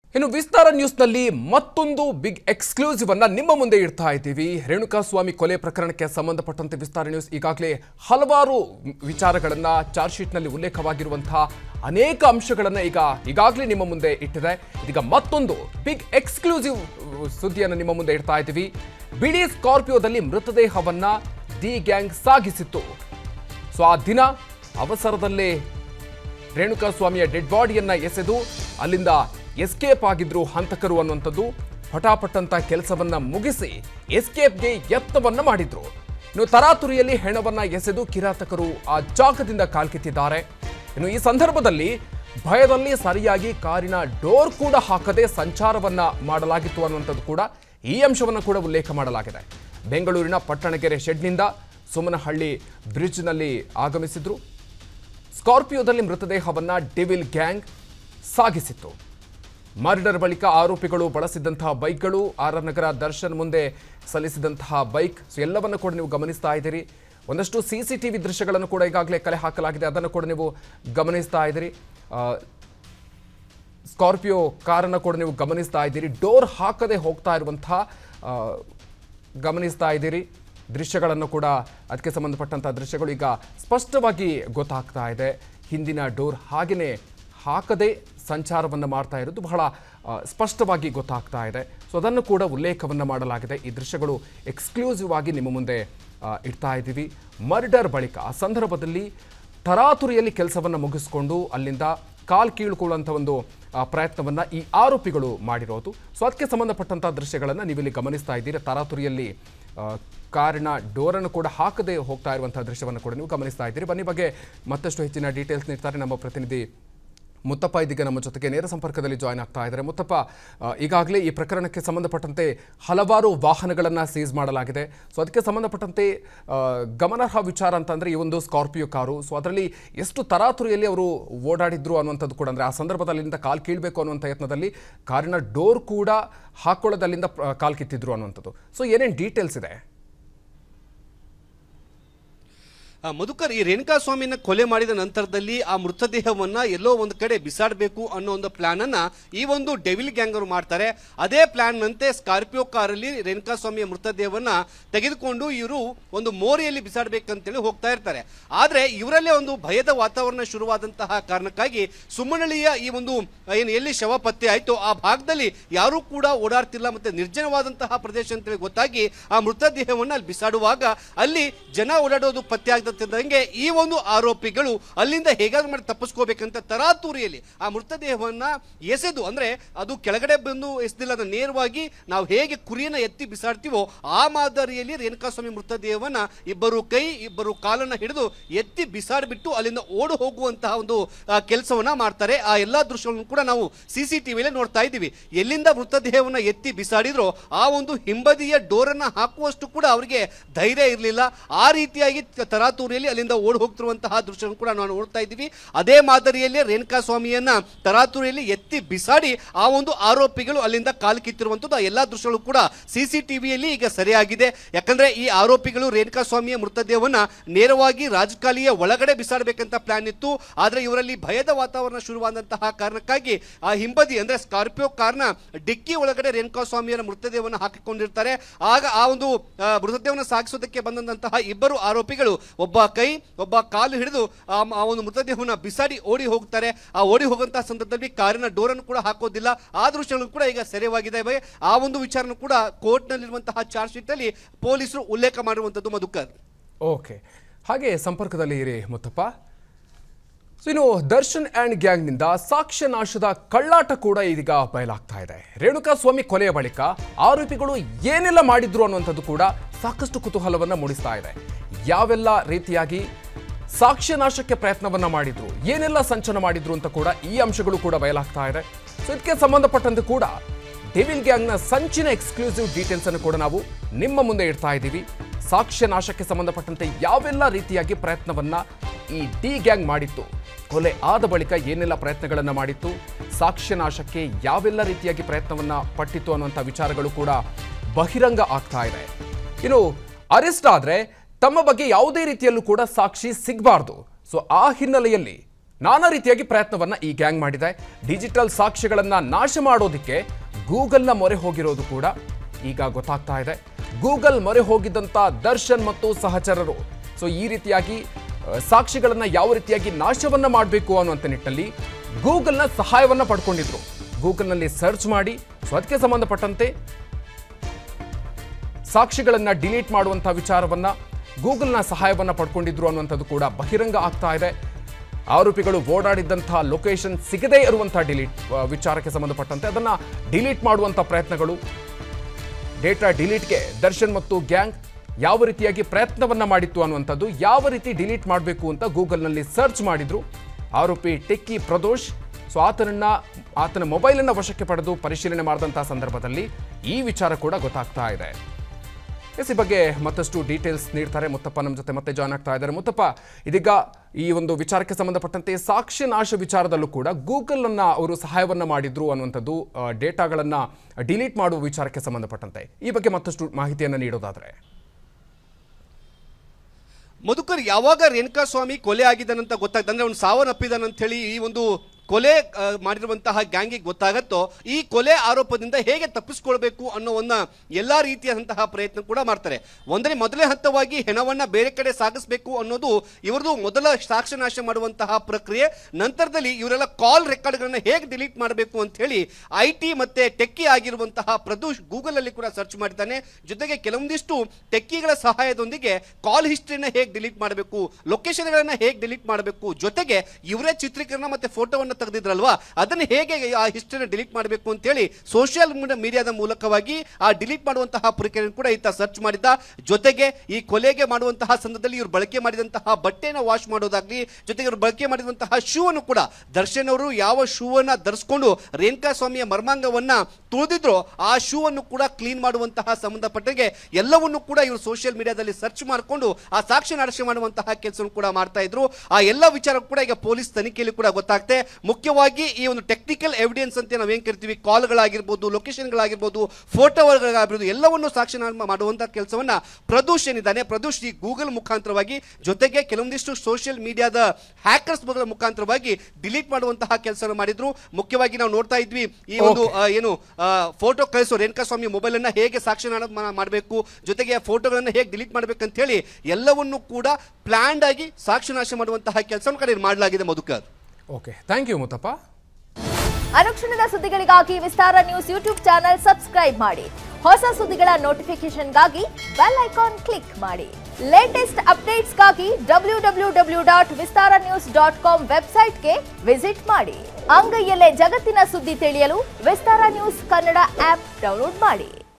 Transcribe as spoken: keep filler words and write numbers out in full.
ಇನ್ನು ವಿಸ್ತಾರ ನ್ಯೂಸ್ನಲ್ಲಿ ಮತ್ತೊಂದು big exclusive ಅನ್ನು ನಿಮ್ಮ ಮುಂದೆ ಇಡ್ತಾ ಇದ್ದೀವಿ. ರೇಣುಕಾಸ್ವಾಮಿ ಕೊಲೆ ಪ್ರಕರಣಕ್ಕೆ ಸಂಬಂಧಪಟ್ಟಂತೆ ವಿಸ್ತಾರ ನ್ಯೂಸ್ ಈಗಾಗಲೇ ಹಲವಾರು ವಿಚಾರಗಳನ್ನು ಚಾರ್ಜ್ ಶೀಟ್ನಲ್ಲಿ ಉಲ್ಲೇಖವಾಗಿರುವಂತಹ ಅನೇಕ ಅಂಶಗಳನ್ನು ಈಗ ಈಗಾಗಲೇ ನಿಮ್ಮ ಮುಂದೆ ಇಟ್ಟಿದೆ. ಇದೀಗ ಮತ್ತೊಂದು ಬಿಗ್ ಎಕ್ಸ್ಕ್ಲೂಸಿವ್ ಸುದ್ದಿಯನ್ನು ನಿಮ್ಮ ಮುಂದೆ ಇಡ್ತಾ ಇದ್ದೀವಿ. ಬಿಡಿ ಸ್ಕಾರ್ಪಿಯೋದಲ್ಲಿ ಮೃತದೇಹವನ್ನ ಡಿ ಗ್ಯಾಂಗ್ ಸಾಗಿಸಿತ್ತು. ಸೊ ಆ ದಿನ ಅವಸರದಲ್ಲೇ ರೇಣುಕಾಸ್ವಾಮಿಯ ಡೆಡ್ ಬಾಡಿಯನ್ನ ಎಸೆದು ಅಲ್ಲಿಂದ ಎಸ್ಕೇಪ್ ಆಗಿದ್ರು ಹಂತಕರು ಅನ್ನುವಂಥದ್ದು. ಪಟಾಪಟ್ ಅಂತ ಕೆಲಸವನ್ನ ಮುಗಿಸಿ ಎಸ್ಕೇಪ್ಗೆ ಯತ್ನವನ್ನ ಮಾಡಿದ್ರು. ಇನ್ನು ತರಾತುರಿಯಲ್ಲಿ ಹೆಣವನ್ನ ಎಸೆದು ಕಿರಾತಕರು ಆ ಜಾಗದಿಂದ ಕಾಲ್ಕಿತ್ತಿದ್ದಾರೆ. ಇನ್ನು ಈ ಸಂದರ್ಭದಲ್ಲಿ ಭಯದಲ್ಲಿ ಸರಿಯಾಗಿ ಕಾರಿನ ಡೋರ್ ಕೂಡ ಹಾಕದೆ ಸಂಚಾರವನ್ನ ಮಾಡಲಾಗಿತ್ತು ಅನ್ನುವಂಥದ್ದು ಕೂಡ ಈ ಅಂಶವನ್ನು ಕೂಡ ಉಲ್ಲೇಖ ಮಾಡಲಾಗಿದೆ. ಬೆಂಗಳೂರಿನ ಪಟ್ಟಣಗೆರೆ ಶೆಡ್ನಿಂದ ಸುಮನಹಳ್ಳಿ ಬ್ರಿಡ್ಜ್ನಲ್ಲಿ ಆಗಮಿಸಿದ್ರು. ಸ್ಕಾರ್ಪಿಯೋದಲ್ಲಿ ಮೃತದೇಹವನ್ನ ಡೆವಿಲ್ ಗ್ಯಾಂಗ್ ಸಾಗಿಸಿತ್ತು. ಮರ್ಡರ್ ಬಳಿಕ ಆರೋಪಿಗಳು ಬಳಸಿದಂತಹ ಬೈಕ್ಗಳು, ಆರ್ ಆರ್ ನಗರ ದರ್ಶನ್ ಮುಂದೆ ಸಲ್ಲಿಸಿದಂತಹ ಬೈಕ್, ಸೊ ಎಲ್ಲವನ್ನು ಕೂಡ ನೀವು ಗಮನಿಸ್ತಾ ಇದ್ದೀರಿ. ಒಂದಷ್ಟು ಸಿ ಸಿ ಟಿ ವಿ ದೃಶ್ಯಗಳನ್ನು ಕೂಡ ಈಗಾಗಲೇ ಕಲೆ ಹಾಕಲಾಗಿದೆ, ಅದನ್ನು ಕೂಡ ನೀವು ಗಮನಿಸ್ತಾ ಇದ್ದೀರಿ. ಸ್ಕಾರ್ಪಿಯೋ ಕಾರನ್ನು ಕೂಡ ನೀವು ಗಮನಿಸ್ತಾ ಇದ್ದೀರಿ. ಡೋರ್ ಹಾಕದೆ ಹೋಗ್ತಾ ಇರುವಂತಹ ಗಮನಿಸ್ತಾ ಇದ್ದೀರಿ ದೃಶ್ಯಗಳನ್ನು ಕೂಡ. ಅದಕ್ಕೆ ಸಂಬಂಧಪಟ್ಟಂಥ ದೃಶ್ಯಗಳು ಈಗ ಸ್ಪಷ್ಟವಾಗಿ ಗೊತ್ತಾಗ್ತಾ ಇದೆ. ಹಿಂದಿನ ಡೋರ್ ಹಾಗೆಯೇ ಹಾಕದೆ ಸಂಚಾರವನ್ನು ಮಾಡ್ತಾ ಇರೋದು ಬಹಳ ಸ್ಪಷ್ಟವಾಗಿ ಗೊತ್ತಾಗ್ತಾ ಇದೆ. ಸೊ ಅದನ್ನು ಕೂಡ ಉಲ್ಲೇಖವನ್ನು ಮಾಡಲಾಗಿದೆ. ಈ ದೃಶ್ಯಗಳು ಎಕ್ಸ್ಕ್ಲೂಸಿವ್ ಆಗಿ ನಿಮ್ಮ ಮುಂದೆ ಇಡ್ತಾ ಇದ್ದೀವಿ. ಮರ್ಡರ್ ಬಳಿಕ ಆ ಸಂದರ್ಭದಲ್ಲಿ ತರಾತುರಿಯಲ್ಲಿ ಕೆಲಸವನ್ನು ಮುಗಿಸ್ಕೊಂಡು ಅಲ್ಲಿಂದ ಕಾಲ್ ಕೀಳ್ಕೊಳ್ಳುವಂಥ ಒಂದು ಪ್ರಯತ್ನವನ್ನು ಈ ಆರೋಪಿಗಳು ಮಾಡಿರೋದು. ಸೊ ಅದಕ್ಕೆ ಸಂಬಂಧಪಟ್ಟಂಥ ದೃಶ್ಯಗಳನ್ನು ನೀವಿಲ್ಲಿ ಗಮನಿಸ್ತಾ ಇದ್ದೀರಿ. ತರಾತುರಿಯಲ್ಲಿ ಕಾರಿನ ಡೋರನ್ನು ಕೂಡ ಹಾಕದೆ ಹೋಗ್ತಾ ಇರುವಂಥ ದೃಶ್ಯವನ್ನು ಕೂಡ ನೀವು ಗಮನಿಸ್ತಾ ಇದ್ದೀರಿ. ಬನ್ನಿ ಬಗ್ಗೆ ಮತ್ತಷ್ಟು ಹೆಚ್ಚಿನ ಡೀಟೇಲ್ಸ್ ನೀಡ್ತಾರೆ ನಮ್ಮ ಪ್ರತಿನಿಧಿ ಮುತ್ತಪ್ಪ. ಇದೀಗ ನಮ್ಮ ಜೊತೆಗೆ ನೇರ ಸಂಪರ್ಕದಲ್ಲಿ ಜಾಯ್ನ್ ಆಗ್ತಾ ಇದ್ದಾರೆ. ಮುತ್ತಪ್ಪ, ಈಗಾಗಲೇ ಈ ಪ್ರಕರಣಕ್ಕೆ ಸಂಬಂಧಪಟ್ಟಂತೆ ಹಲವಾರು ವಾಹನಗಳನ್ನು ಸೀಸ್ ಮಾಡಲಾಗಿದೆ. ಸೊ ಅದಕ್ಕೆ ಸಂಬಂಧಪಟ್ಟಂತೆ ಗಮನಾರ್ಹ ವಿಚಾರ ಅಂತಂದರೆ ಈ ಒಂದು ಸ್ಕಾರ್ಪಿಯೋ ಕಾರು. ಸೊ ಅದರಲ್ಲಿ ಎಷ್ಟು ತರಾತುರಿಯಲ್ಲಿ ಅವರು ಓಡಾಡಿದ್ರು ಅನ್ನುವಂಥದ್ದು ಕೂಡ, ಅಂದರೆ ಆ ಸಂದರ್ಭದಲ್ಲಿ ಅಲ್ಲಿಂದ ಕಾಲು ಕೀಳಬೇಕು ಅನ್ನುವಂಥ ಯತ್ನದಲ್ಲಿ ಕಾರಿನ ಡೋರ್ ಕೂಡ ಹಾಕೊಳ್ಳೋದು ಅಲ್ಲಿಂದ ಕಾಲು ಕಿತ್ತಿದ್ರು ಅನ್ನುವಂಥದ್ದು. ಸೊ ಏನೇನು ಡೀಟೇಲ್ಸ್ ಇದೆ? ಮಧುಕರ್, ಈ ರೇಣುಕಾಸ್ವಾಮಿನ ಕೊಲೆ ಮಾಡಿದ ನಂತರದಲ್ಲಿ ಆ ಮೃತದೇಹವನ್ನ ಎಲ್ಲೋ ಒಂದು ಕಡೆ ಬಿಸಾಡಬೇಕು ಅನ್ನೋ ಒಂದು ಪ್ಲಾನ್ ಅನ್ನ ಈ ಒಂದು ಡೆವಿಲ್ ಗ್ಯಾಂಗ್ ಅವರು ಮಾಡ್ತಾರೆ. ಅದೇ ಪ್ಲಾನ್ ನಂತೆ ಸ್ಕಾರ್ಪಿಯೋ ಕಾರಲ್ಲಿ ರೇಣುಕಾಸ್ವಾಮಿಯ ಮೃತದೇಹವನ್ನ ತೆಗೆದುಕೊಂಡು ಇವರು ಒಂದು ಮೋರಿಯಲ್ಲಿ ಬಿಸಾಡಬೇಕಂತೇಳಿ ಹೋಗ್ತಾ ಇರ್ತಾರೆ. ಆದ್ರೆ ಇವರಲ್ಲೇ ಒಂದು ಭಯದ ವಾತಾವರಣ ಶುರುವಾದಂತಹ ಕಾರಣಕ್ಕಾಗಿ ಸುಮ್ಮನಹಳ್ಳಿಯ ಈ ಒಂದು ಏನು ಎಲ್ಲಿ ಶವ ಪತ್ತೆ ಆಯ್ತು ಆ ಭಾಗದಲ್ಲಿ ಯಾರೂ ಕೂಡ ಓಡಾಡ್ತಿಲ್ಲ, ಮತ್ತೆ ನಿರ್ಜನವಾದಂತಹ ಪ್ರದೇಶ ಅಂತೇಳಿ ಗೊತ್ತಾಗಿ ಆ ಮೃತದೇಹವನ್ನ ಅಲ್ಲಿ ಬಿಸಾಡುವಾಗ ಅಲ್ಲಿ ಜನ ಓಡಾಡೋದು ಪತ್ತೆ ಆಗ ಈ ಒಂದು ಆರೋಪಿಗಳು ಅಲ್ಲಿಂದ ಹೇಗಾದ್ರೂ ಮಾಡಿ ತಪ್ಪಿಸ್ಕೋಬೇಕಂತ ತರಾತುರಿಯಲ್ಲಿ ಆ ಮೃತದೇಹವನ್ನ ಎಸೆದು, ಅಂದ್ರೆ ಅದು ಕೆಳಗಡೆ ಬಂದು ಎಸೆದಿಲ್ಲ, ಅದನ್ನ ನೇರವಾಗಿ ನಾವು ಹೇಗೆ ಕುರಿಯನ್ನ ಎತ್ತಿ ಬಿಸಾಡ್ತೀವೋ ಆ ಮಾದರಿಯಲ್ಲಿ ರೇಣುಕಾಸ್ವಾಮಿ ಮೃತದೇಹವನ್ನ ಇಬ್ಬರು ಕೈ ಇಬ್ಬರು ಕಾಲನ್ನ ಹಿಡಿದು ಎತ್ತಿ ಬಿಸಾಡ್ಬಿಟ್ಟು ಅಲ್ಲಿಂದ ಓಡು ಹೋಗುವಂತಹ ಒಂದು ಕೆಲಸವನ್ನ ಮಾಡ್ತಾರೆ. ಆ ಎಲ್ಲಾ ದೃಶ್ಯಗಳನ್ನು ಕೂಡ ನಾವು ಸಿಸಿ ಟಿವಿಯಲ್ಲಿ ನೋಡ್ತಾ ಇದ್ದೀವಿ. ಎಲ್ಲಿಂದ ಮೃತದೇಹವನ್ನ ಎತ್ತಿ ಬಿಸಾಡಿದ್ರೋ ಆ ಒಂದು ಹಿಂಬದಿಯ ಡೋರನ್ನ ಹಾಕುವಷ್ಟು ಕೂಡ ಅವರಿಗೆ ಧೈರ್ಯ ಇರಲಿಲ್ಲ. ಆ ರೀತಿಯಾಗಿ ತರಾತು ಅಲ್ಲಿಂದ ಓಡಿ ಹೋಗ್ತಿರುವಂತಹ ದೃಶ್ಯ ಕೂಡ ನಾವು ನೋಡ್ತಾ ಇದ್ದೀವಿ. ಅದೇ ಮಾದರಿಯಲ್ಲಿ ರೇಣುಕಾಸ್ವಾಮಿಯನ್ನ ತರಾತುರಿಯಲ್ಲಿ ಎತ್ತಿ ಬಿಸಾಡಿ ಆ ಒಂದು ಆರೋಪಿಗಳು ಅಲ್ಲಿಂದ ಕಾಲು ಕಿತ್ತಿರುವಂತದ್ದು ಆ ಎಲ್ಲಾ ದೃಶ್ಯಗಳು ಕೂಡ ಸಿಸಿ ಟಿವಿಯಲ್ಲಿ ಈಗ ಸರಿಯಾಗಿದೆ. ಯಾಕಂದ್ರೆ ಈ ಆರೋಪಿಗಳು ರೇಣುಕಾಸ್ವಾಮಿಯ ಮೃತದೇಹವನ್ನ ನೇರವಾಗಿ ರಾಜಕಾಲಿಯ ಒಳಗಡೆ ಬಿಸಾಡಬೇಕಂತ ಪ್ಲಾನ್ ಇತ್ತು. ಆದ್ರೆ ಇವರಲ್ಲಿ ಭಯದ ವಾತಾವರಣ ಶುರುವಾದಂತಹ ಕಾರಣಕ್ಕಾಗಿ ಆ ಹಿಂಬದಿ ಅಂದ್ರೆ ಸ್ಕಾರ್ಪಿಯೋ ಕಾರ್ನ ಡಿಕ್ಕಿ ಒಳಗಡೆ ರೇಣುಕಾಸ್ವಾಮಿಯರ ಮೃತದೇಹವನ್ನು ಹಾಕಿಕೊಂಡಿರ್ತಾರೆ. ಆಗ ಆ ಒಂದು ಮೃತದೇಹವನ್ನು ಸಾಗಿಸೋದಕ್ಕೆ ಬಂದಂತಹ ಇಬ್ಬರು ಆರೋಪಿಗಳು ಒಬ್ಬ ಕೈ ಒಬ್ಬ ಕಾಲು ಹಿಡಿದು ಆ ಒಂದು ಮೃತದೇಹವನ್ನು ಬಿಸಾಡಿ ಓಡಿ ಹೋಗ್ತಾರೆ. ಆ ಓಡಿ ಹೋಗುವಂತಹ ಸಂದರ್ಭದಲ್ಲಿ ಕಾರಿನ ಡೋರನ್ನು ಕೂಡ ಹಾಕೋದಿಲ್ಲ. ಆ ದೃಶ್ಯಗಳು ಕೂಡ ಈಗ ಸರಿಯಾಗಿದೆ. ಆ ಒಂದು ವಿಚಾರನೂ ಕೂಡ ಕೋರ್ಟ್ ನಲ್ಲಿರುವಂತಹ ಚಾರ್ಜ್ ಶೀಟ್ ಅಲ್ಲಿ ಪೊಲೀಸರು ಉಲ್ಲೇಖ ಮಾಡಿರುವಂತದ್ದು. ಮಧುಕರ್, ಓಕೆ, ಹಾಗೆ ಸಂಪರ್ಕದಲ್ಲಿ ಇರಿ ಮುತ್ತಪ್ಪ. ಇನ್ನು ದರ್ಶನ್ ಅಂಡ್ ಗ್ಯಾಂಗ್ ನಿಂದ ಸಾಕ್ಷ್ಯ ನಾಶದ ಕಳ್ಳಾಟ ಕೂಡ ಇದೀಗ ಬಯಲಾಗ್ತಾ ಇದೆ. ರೇಣುಕಾಸ್ವಾಮಿ ಕೊಲೆಯ ಬಳಿಕ ಆರೋಪಿಗಳು ಏನೆಲ್ಲ ಮಾಡಿದ್ರು ಅನ್ನುವಂಥದ್ದು ಕೂಡ ಸಾಕಷ್ಟು ಕುತೂಹಲವನ್ನ ಮೂಡಿಸ್ತಾ ಇದೆ. ಯಾವೆಲ್ಲ ರೀತಿಯಾಗಿ ಸಾಕ್ಷ್ಯ ನಾಶಕ್ಕೆ ಪ್ರಯತ್ನವನ್ನ ಮಾಡಿದ್ರು, ಏನೆಲ್ಲ ಸಂಚನ ಮಾಡಿದ್ರು ಅಂತ ಕೂಡ ಈ ಅಂಶಗಳು ಕೂಡ ಬಯಲಾಗ್ತಾ ಇದೆ. ಸೊ ಇದಕ್ಕೆ ಸಂಬಂಧಪಟ್ಟಂತೆ ಕೂಡ ಡೆವಿಲ್ ಗ್ಯಾಂಗ್ನ ಸಂಚಿನ ಎಕ್ಸ್ಕ್ಲೂಸಿವ್ ಡೀಟೇಲ್ಸ್ ಅನ್ನು ಕೂಡ ನಾವು ನಿಮ್ಮ ಮುಂದೆ ಇಡ್ತಾ ಇದ್ದೀವಿ. ಸಾಕ್ಷ್ಯ ನಾಶಕ್ಕೆ ಸಂಬಂಧಪಟ್ಟಂತೆ ಯಾವೆಲ್ಲ ರೀತಿಯಾಗಿ ಪ್ರಯತ್ನವನ್ನ ಈ ಡಿ ಗ್ಯಾಂಗ್ ಮಾಡಿತ್ತು, ಕೊಲೆ ಆದ ಬಳಿಕ ಏನೆಲ್ಲ ಪ್ರಯತ್ನಗಳನ್ನು ಮಾಡಿತ್ತು, ಸಾಕ್ಷ್ಯ ನಾಶಕ್ಕೆ ಯಾವೆಲ್ಲ ರೀತಿಯಾಗಿ ಪ್ರಯತ್ನವನ್ನ ಪಟ್ಟಿತ್ತು ಅನ್ನುವಂಥ ವಿಚಾರಗಳು ಕೂಡ ಬಹಿರಂಗ ಆಗ್ತಾ ಇದೆ. ಇನ್ನು ಅರೆಸ್ಟ್ ಆದ್ರೆ ತಮ್ಮ ಬಗ್ಗೆ ಯಾವುದೇ ರೀತಿಯಲ್ಲೂ ಕೂಡ ಸಾಕ್ಷಿ ಸಿಗಬಾರ್ದು. ಸೊ ಆ ಹಿನ್ನೆಲೆಯಲ್ಲಿ ನಾನಾ ರೀತಿಯಾಗಿ ಪ್ರಯತ್ನವನ್ನ ಈ ಗ್ಯಾಂಗ್ ಮಾಡಿದೆ. ಡಿಜಿಟಲ್ ಸಾಕ್ಷ್ಯಗಳನ್ನ ನಾಶ ಮಾಡೋದಕ್ಕೆ ಗೂಗಲ್ನ ಮೊರೆ ಹೋಗಿರೋದು ಕೂಡ ಈಗ ಗೊತ್ತಾಗ್ತಾ ಇದೆ. ಗೂಗಲ್ ಮೊರೆ ಹೋಗಿದ್ದಂಥ ದರ್ಶನ್ ಮತ್ತು ಸಹಚರರು ಸೊ ಈ ರೀತಿಯಾಗಿ ಸಾಕ್ಷಿಗಳನ್ನ ಯಾವ ರೀತಿಯಾಗಿ ನಾಶವನ್ನ ಮಾಡಬೇಕು ಅನ್ನುವಂಥ ನಿಟ್ಟಿನಲ್ಲಿ ಗೂಗಲ್ನ ಸಹಾಯವನ್ನ ಪಡ್ಕೊಂಡಿದ್ರು. ಗೂಗಲ್ನಲ್ಲಿ ಸರ್ಚ್ ಮಾಡಿ ಸೊ ಅದಕ್ಕೆ ಸಂಬಂಧಪಟ್ಟಂತೆ ಸಾಕ್ಷಿಗಳನ್ನ ಡಿಲೀಟ್ ಮಾಡುವಂಥ ವಿಚಾರವನ್ನ ಗೂಗಲ್ನ ಸಹಾಯವನ್ನ ಪಡ್ಕೊಂಡಿದ್ರು ಅನ್ನುವಂಥದ್ದು ಕೂಡ ಬಹಿರಂಗ ಆಗ್ತಾ ಇದೆ. ಆರೋಪಿಗಳು ಓಡಾಡಿದ್ದಂತಹ ಲೊಕೇಶನ್ ಸಿಗದೇ ಇರುವಂತಹ ಡಿಲೀಟ್ ವಿಚಾರಕ್ಕೆ ಸಂಬಂಧಪಟ್ಟಂತೆ ಅದನ್ನ ಡಿಲೀಟ್ ಮಾಡುವಂಥ ಪ್ರಯತ್ನಗಳು, ಡೇಟಾ ಡಿಲೀಟ್ಗೆ ದರ್ಶನ್ ಮತ್ತು ಗ್ಯಾಂಗ್ ಯಾವ ರೀತಿಯಾಗಿ ಪ್ರಯತ್ನವನ್ನ ಮಾಡಿತ್ತು ಅನ್ನುವಂಥದ್ದು, ಯಾವ ರೀತಿ ಡಿಲೀಟ್ ಮಾಡಬೇಕು ಅಂತ ಗೂಗಲ್ನಲ್ಲಿ ಸರ್ಚ್ ಮಾಡಿದ್ರು. ಆರೋಪಿ ಟೆಕ್ಕಿ ಪ್ರದೋಷ್ ಸೊ ಆತನನ್ನ ಆತನ ಮೊಬೈಲನ್ನು ವಶಕ್ಕೆ ಪಡೆದು ಪರಿಶೀಲನೆ ಮಾಡಿದಂತಹ ಸಂದರ್ಭದಲ್ಲಿ ಈ ವಿಚಾರ ಕೂಡ ಗೊತ್ತಾಗ್ತಾ ಇದೆ. ಎಸ್ ಈ ಬಗ್ಗೆ ಮತ್ತಷ್ಟು ಡೀಟೇಲ್ಸ್ ನೀಡ್ತಾರೆ ಮುತ್ತಪ್ಪ ನಮ್ಮ ಜೊತೆ ಮತ್ತೆ ಜಾಯ್ನ್ ಆಗ್ತಾ ಇದ್ದಾರೆ. ಮುತ್ತಪ್ಪ, ಇದೀಗ ಈ ಒಂದು ವಿಚಾರಕ್ಕೆ ಸಂಬಂಧಪಟ್ಟಂತೆ ಸಾಕ್ಷ್ಯ ನಾಶ ವಿಚಾರದಲ್ಲೂ ಕೂಡ ಗೂಗಲ್ ಅನ್ನ ಅವರು ಸಹಾಯವನ್ನ ಮಾಡಿದ್ರು ಅನ್ನುವಂಥದ್ದು, ಡೇಟಾಗಳನ್ನ ಡಿಲೀಟ್ ಮಾಡುವ ವಿಚಾರಕ್ಕೆ ಸಂಬಂಧಪಟ್ಟಂತೆ ಈ ಬಗ್ಗೆ ಮತ್ತಷ್ಟು ಮಾಹಿತಿಯನ್ನು ನೀಡೋದಾದ್ರೆ. ಮಧುಕರ್, ಯಾವಾಗ ರೇಣುಕಾಸ್ವಾಮಿ ಕೊಲೆ ಆಗಿದ್ದಾನಂತ ಗೊತ್ತಾಗ್ತದೆ, ಅಂದ್ರೆ ಅವ್ನು ಸಾವನ್ನಪ್ಪಿದಾನಂತ ಹೇಳಿ ಈ ಒಂದು ಕೊಲೆ ಮಾಡಿರುವಂತಹ ಗ್ಯಾಂಗಿಗೆ ಗೊತ್ತಾಗತ್ತೋ ಈ ಕೊಲೆ ಆರೋಪದಿಂದ ಹೇಗೆ ತಪ್ಪಿಸ್ಕೊಳ್ಬೇಕು ಅನ್ನೋ ಒಂದು ಎಲ್ಲಾ ರೀತಿಯಾದಂತಹ ಪ್ರಯತ್ನ ಕೂಡ ಮಾಡ್ತಾರೆ. ಒಂದನೇ ಮೊದಲೇ ಹಂತವಾಗಿ ಹೆಣವನ್ನ ಬೇರೆ ಕಡೆ ಸಾಗಿಸಬೇಕು ಅನ್ನೋದು ಇವರದು ಮೊದಲ ಸಾಕ್ಷ್ಯನಾಶ ಮಾಡುವಂತಹ ಪ್ರಕ್ರಿಯೆ. ನಂತರದಲ್ಲಿ ಇವರೆಲ್ಲ ಕಾಲ್ ರೆಕಾರ್ಡ್ಗಳನ್ನ ಹೇಗೆ ಡಿಲೀಟ್ ಮಾಡಬೇಕು ಅಂತ ಹೇಳಿ ಐ ಟಿ ಮತ್ತೆ ಟೆಕ್ಕಿ ಆಗಿರುವಂತಹ ಪ್ರದೋಷ್ ಗೂಗಲ್ ಅಲ್ಲಿ ಕೂಡ ಸರ್ಚ್ ಮಾಡಿದ್ದಾನೆ. ಜೊತೆಗೆ ಕೆಲವೊಂದಿಷ್ಟು ಟೆಕ್ಕಿಗಳ ಸಹಾಯದೊಂದಿಗೆ ಕಾಲ್ ಹಿಸ್ಟ್ರಿನ ಹೇಗೆ ಡಿಲೀಟ್ ಮಾಡಬೇಕು, ಲೊಕೇಶನ್ ಗಳನ್ನ ಹೇಗೆ ಡಿಲೀಟ್ ಮಾಡಬೇಕು, ಜೊತೆಗೆ ಇವರೇ ಚಿತ್ರೀಕರಣ ಮತ್ತೆ ಫೋಟೋವನ್ನು ತೆಗೆದಿದ್ರಲ್ವಾ ಅದನ್ನು ಹೇಗೆ ಆ ಹಿಸ್ಟ್ರಿನ ಡಿಲೀಟ್ ಮಾಡಬೇಕು ಅಂತ ಹೇಳಿ ಸೋಷಿಯಲ್ ಮೀಡಿಯಾದ ಮೂಲಕವಾಗಿ ಆ ಡಿಲೀಟ್ ಮಾಡುವಂತಹ ಪ್ರಕ್ರಿಯೆ ಕೂಡ ಈತ ಸರ್ಚ್ ಮಾಡಿದ್ದ. ಜೊತೆಗೆ ಈ ಕೊಲೆಗೆ ಮಾಡುವಂತಹ ಸಂದರ್ಭದಲ್ಲಿ ಇವರು ಬಳಕೆ ಮಾಡಿದಂತಹ ಬಟ್ಟೆನ ವಾಶ್ ಮಾಡೋದಾಗ್ಲಿ, ಜೊತೆಗೆ ಇವರು ಬಳಕೆ ಮಾಡಿದಂತಹ ಶೂ ಅನ್ನು ಕೂಡ ದರ್ಶನ್ ಅವರು ಯಾವ ಶೂ ಅನ್ನ ಧರಿಸಿಕೊಂಡು ರೇಣುಕಾಸ್ವಾಮಿಯ ಮರ್ಮಾಂಗವನ್ನ ತುಳಿದಿದ್ರು ಆ ಶೂ ಅನ್ನು ಕೂಡ ಕ್ಲೀನ್ ಮಾಡುವಂತಹ ಸಂಬಂಧಪಟ್ಟಗೆ ಎಲ್ಲವನ್ನು ಕೂಡ ಇವರು ಸೋಷಿಯಲ್ ಮೀಡಿಯಾದಲ್ಲಿ ಸರ್ಚ್ ಮಾಡಿಕೊಂಡು ಆ ಸಾಕ್ಷ್ಯ ನಾಶ ಮಾಡುವಂತಹ ಕೆಲಸವನ್ನು ಕೂಡ ಮಾಡ್ತಾ ಇದ್ರು. ಆ ಎಲ್ಲ ವಿಚಾರ ಕೂಡ ಈಗ ಪೊಲೀಸ್ ತನಿಖೆಯಲ್ಲಿ ಕೂಡ ಗೊತ್ತಾಗ್ತದೆ. ಮುಖ್ಯವಾಗಿ ಈ ಒಂದು ಟೆಕ್ನಿಕಲ್ ಎವಿಡೆನ್ಸ್ ಅಂತ ನಾವೇನ್ ಕರಿತೀವಿ, ಕಾಲ್ಗಳಾಗಿರ್ಬೋದು, ಲೊಕೇಶನ್ಗಳಾಗಿರ್ಬೋದು, ಫೋಟೋಗಳಾಗಿರ್ಬೋದು, ಎಲ್ಲವನ್ನು ಸಾಕ್ಷ್ಯ ಮಾಡುವಂತಹ ಕೆಲಸವನ್ನ ಪ್ರದೋಷ್ ಏನಿದ್ದಾನೆ ಪ್ರದೋಷ್ ಈ ಗೂಗಲ್ ಮುಖಾಂತರವಾಗಿ ಜೊತೆಗೆ ಕೆಲವೊಂದಿಷ್ಟು ಸೋಷಿಯಲ್ ಮೀಡಿಯಾದ ಹ್ಯಾಕರ್ಸ್ ಮುಖಾಂತರವಾಗಿ ಡಿಲೀಟ್ ಮಾಡುವಂತಹ ಕೆಲಸ ಮಾಡಿದ್ರು. ಮುಖ್ಯವಾಗಿ ನಾವು ನೋಡ್ತಾ ಇದ್ವಿ ಈ ಒಂದು ಏನು ಫೋಟೋ ಕಳಿಸೋ ರೇಣುಕಾಸ್ವಾಮಿ ಮೊಬೈಲ್ ಅನ್ನ ಹೇಗೆ ಸಾಕ್ಷ್ಯ ಮಾಡಬೇಕು, ಜೊತೆಗೆ ಫೋಟೋಗಳನ್ನ ಹೇಗೆ ಡಿಲೀಟ್ ಮಾಡಬೇಕಂತ ಹೇಳಿ ಎಲ್ಲವನ್ನು ಕೂಡ ಪ್ಲಾನ್ಡ್ ಆಗಿ ಸಾಕ್ಷ್ಯ ನಾಶ ಮಾಡುವಂತಹ ಕೆಲಸವನ್ನು ಕಡೆ ಮಾಡಲಾಗಿದೆ. Madhukar, okay, thank you Muthappa. ಅನುಕ್ಷಣದ ಸುದ್ದಿಗಳಿಗಾಗಿ Vistara news YouTube channel subscribe ಮಾಡಿ. ಹೊಸ ಸುದ್ದಿಗಳ ನೋಟಿಫಿಕೇಶನ್ಗಾಗಿ ಬೆಲ್ ಐಕಾನ್ ಕ್ಲಿಕ್ ಮಾಡಿ. ಲೇಟೆಸ್ಟ್ ಅಪ್ಡೇಟ್ಸ್ಗಾಗಿ W W W dot Vistara news dot com ವೆಬ್ಸೈಟ್ಗೆ ವಿಸಿಟ್ ಮಾಡಿ. ಅಂಗೈಯಲ್ಲೇ ಜಗತ್ತಿನ ಸುದ್ದಿ ತಿಳಿಯಲು Vistara news Kannada app download ಮಾಡಿ.